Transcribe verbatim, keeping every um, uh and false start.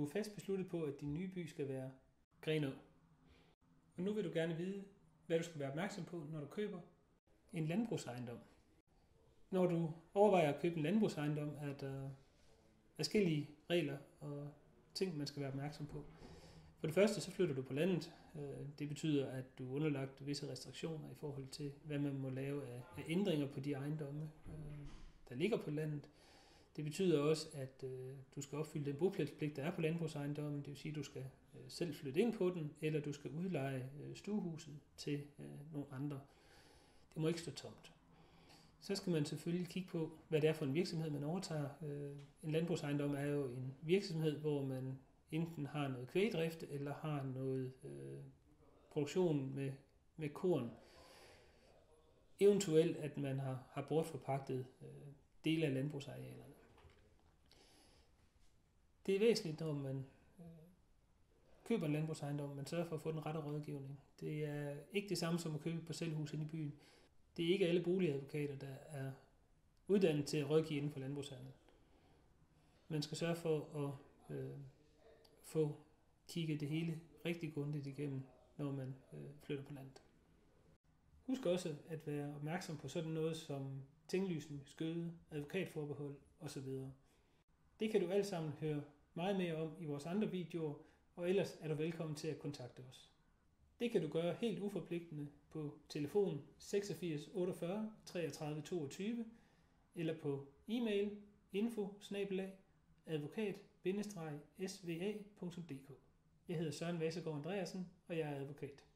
Du er fast besluttet på, at din nye by skal være Grenaa. Og nu vil du gerne vide, hvad du skal være opmærksom på, når du køber en landbrugsejendom. Når du overvejer at købe en landbrugsejendom, er der forskellige regler og ting, man skal være opmærksom på. For det første, så flytter du på landet. Det betyder, at du er underlagt visse restriktioner i forhold til, hvad man må lave af ændringer på de ejendomme, der ligger på landet. Det betyder også, at du skal opfylde den bopælspligt, der er på landbrugsejendommen. Det vil sige, at du skal selv flytte ind på den, eller du skal udleje stuehuset til nogle andre. Det må ikke stå tomt. Så skal man selvfølgelig kigge på, hvad det er for en virksomhed, man overtager. En landbrugsejendom er jo en virksomhed, hvor man enten har noget kvægdrift, eller har noget øh, produktion med, med korn. Eventuelt, at man har, har bortforpagtet øh, dele af landbrugsarealerne. Det er væsentligt, når man øh, køber en landbrugsejendom, man sørger for at få den rette rådgivning. Det er ikke det samme som at købe et parcelhus inde i byen. Det er ikke alle boligadvokater, der er uddannet til at rådgive inden for landbrugshandel. Man skal sørge for at øh, få kigget det hele rigtig grundigt igennem, når man øh, flytter på landet. Husk også at være opmærksom på sådan noget som tinglysning, skøde, advokatforbehold osv. Det kan du alt sammen høre meget mere om i vores andre videoer, og ellers er du velkommen til at kontakte os. Det kan du gøre helt uforpligtende på telefon seksogfirs otteogfyrre treogtredive toogtyve eller på e-mail info bindestreg advokat bindestreg s v a punktum d k. Jeg hedder Søren Vassegaard Andreasen, og jeg er advokat.